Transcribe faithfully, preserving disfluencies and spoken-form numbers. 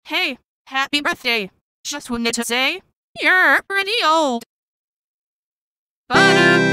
Hey, happy birthday. Just wanted to say, you're pretty old. But, uh,